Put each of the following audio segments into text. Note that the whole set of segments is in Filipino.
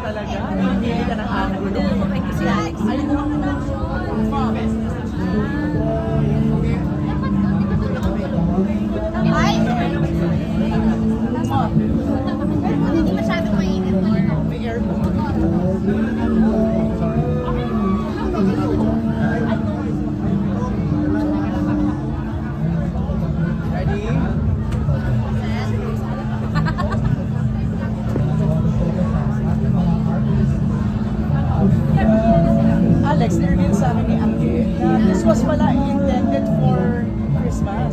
talaga. Hindi ka ng angulo. Mabait kasi Alex. Ayun naman na. Ay! Hindi masyado mainit. May aircon. Ready? Alex, narinig sa akin ni Angge na this was pala intended for Christmas.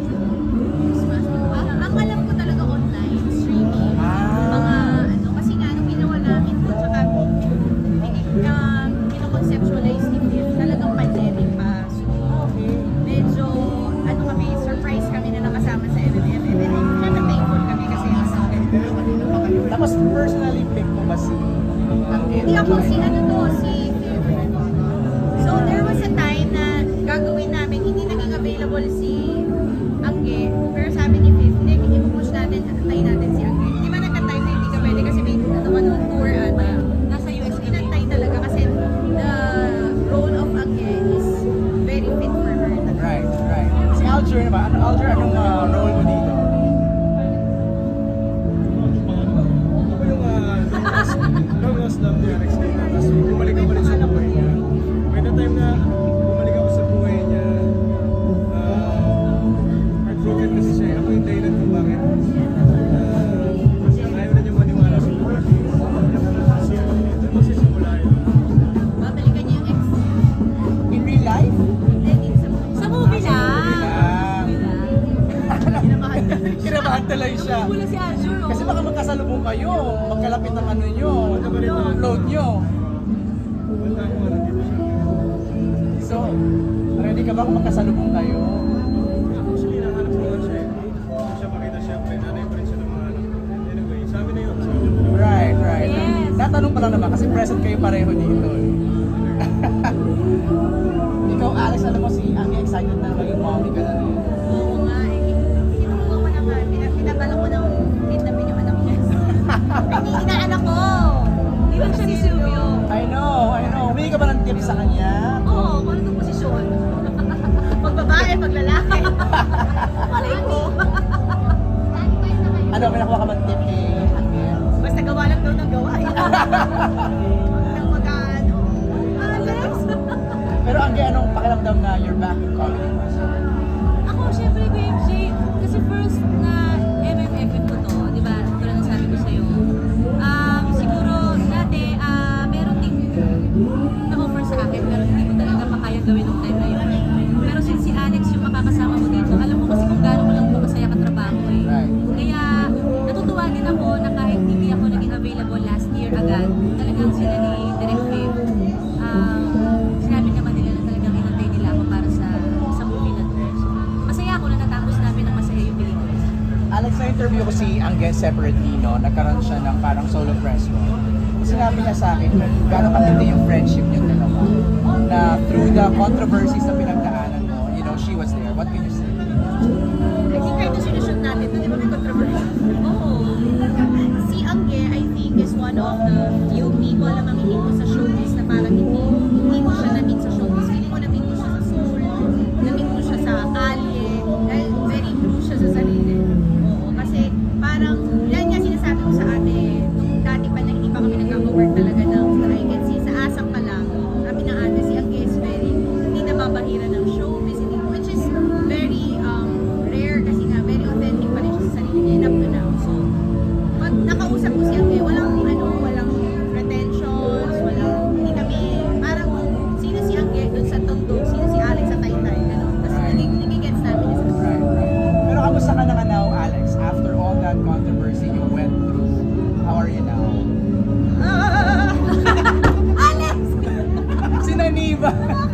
Ang alam ko talaga online, streaming, mga ano, kasi nga nung ginawa namin ito, tsaka kino-conceptualize ni Quinto, talagang pandemic pa. So, medyo, ano kami, surprise kami na nakasama sa MMFF. Siyempre thankful kami kasi Tapos personally pick mo ba si Angge? hindi ako si So, there was a time na gagawin namin, hindi naging available si Angge, pero sabi ni Fifth, hindi, i-push natin, antayin natin si Angge. Di ba nagka-time na hindi ka pwede kasi may tour nasa US, inantay talaga kasi the role of Angge is very fit for her. Right. Si Aljur naman, Aljur, anong role mo dito? Ako yung long-lost love ni Alex dito. Tapos bumalik ako rin sa buhay niya. May na time na bumalik ako sa buhay niya. Heartbroken kasi siya. Ako yung dahilan kung bakit. Ayaw na niya maniwala sa buhay. So, ito magsisimula yun. Babalikan niya yung ex. In real life? Sa movie lang. Kinabahan talaga siya. Wala si Aljur. Kasi baka magkasalubong kayo, magkalapit ang ano nyo, load nyo. Wala akong ano dito siya. So, ready ka ba kung magkasalubong kayo? Actually, nahanap ko lang siya eh. Kung siya makita siya, may nanay pa rin siya ng mga anak. Anyway, sabi na yun. Right. Yes. Natanong pa lang naman kasi present kayo pareho dito eh. Ikaw, Alex, alam mo si Angge excited na maging mommy ka na rin. Oo nga eh. Kinukuha ko naman. Pinabala ko ng kidnapin yung anak niya. Hindi inaanak ko. Di ba siya ni Silvio? I know. Humingi ka ba ng tips sa kanya? Oo, kung ano itong posisyon. Pag babae, pag lalaki. Malay ko. Ano, may nakuha ka bang tip kay Angge? Basta gawa lang daw ng gawa. Nang mag-ano. Alex! Pero Angge, anong pakiramdam na you're back in comedy? Ako, syempre ko MJ, kasi first na MMFF ko to, di ba? Tulad ng sabi ko sa'yo. Siguro, dati, meron din na-offer sa akin, pero hindi ko talaga makaya gawin ng time na yun. Pero since si Alex yung makakasama mo dito, alam mo kasi kung gaano ko lang ito masaya katrabaho eh. Right. Kaya, natutuwa din ako na kahit hindi ako naging available last year agad, talagang sila ni Direct Fave. Sinabi naman nila na talagang inantay nila ako para sa movie na to. So, masaya ako na natapos namin ng masaya yung pelikula. Alex, na-interview ko si Angge separately, no? Nagkaroon siya ng parang solo press mo. Sinabi niya sa akin kung gano'ng katindi yung friendship niyo dalawa. Na through the controversies na pinagdaanan mo, you know, she was there. What can you say? I think kahit na sinushoot natin, di ba may controversy? Oo. Si Angge, I think, is one of the few people na mamimit ko sa showbiz na parang hindi mo siya na-meet sa showbiz. Feeling ko na-meet mo siya sa soul, na-meet mo siya sa kalye, dahil very true siya sa sarili. Oo, kasi parang, yan nga sinasabi ko sa ate, nung dati pa na hindi pa kami nag-work talaga ng I can see, sa asap pa lang, sabi ng ate, si Angge is very, hindi nababahira ng showbiz, which is very rare kasi nga, very authentic pa rin siya sa sarili niya, enough to now. So, pag nakausap ko si Angge, walang pretensions, hindi kami, parang sino si Angge dun sa Tondo, sino si Alex sa Taytay, gano'n. Tapos nagigets namin isa. Right. Pero kamusta ka na now, Alex? After all that controversy you went through, how are you now? Alex! Sinaniba!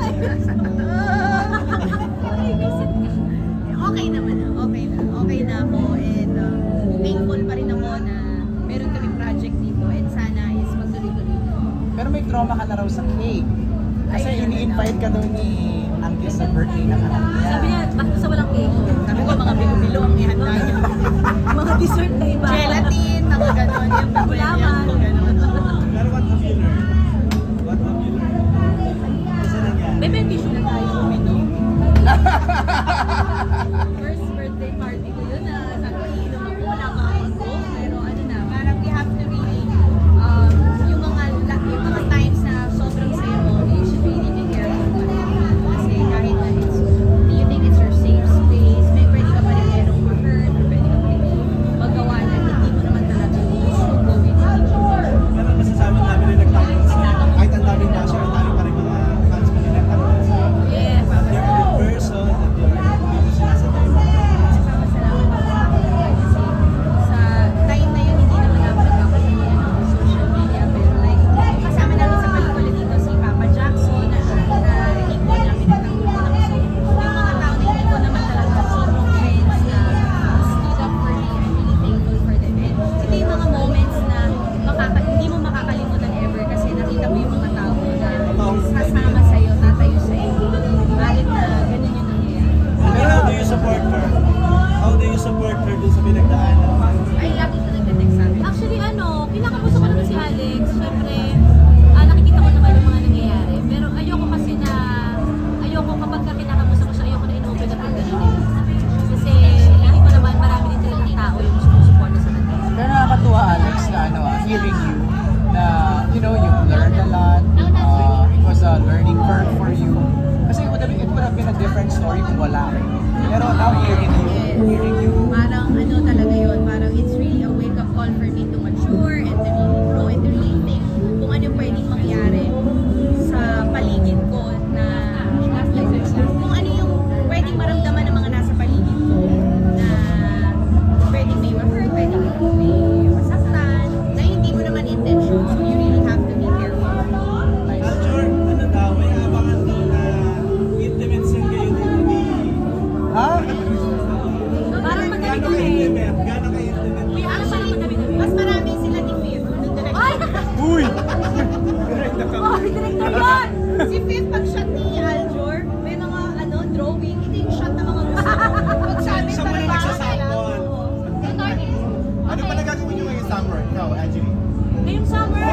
Okay naman na, okay na ako, and thankful pa rin ako na meron kami project dito, and sana is magtuloy-tuloy. Pero may trauma ka na raw sa cake. Kasi ini-invite ka doon ni Angge sa birthday ng anak niya. Sabi niya, bakit sa walang cake? Sabi ko, mga bilo-bilo ang ihanda niya. Mga dessert na iba. Gelatin, mga gano'n. Yung pagulaman. Pero Angeline? Ngayong summer,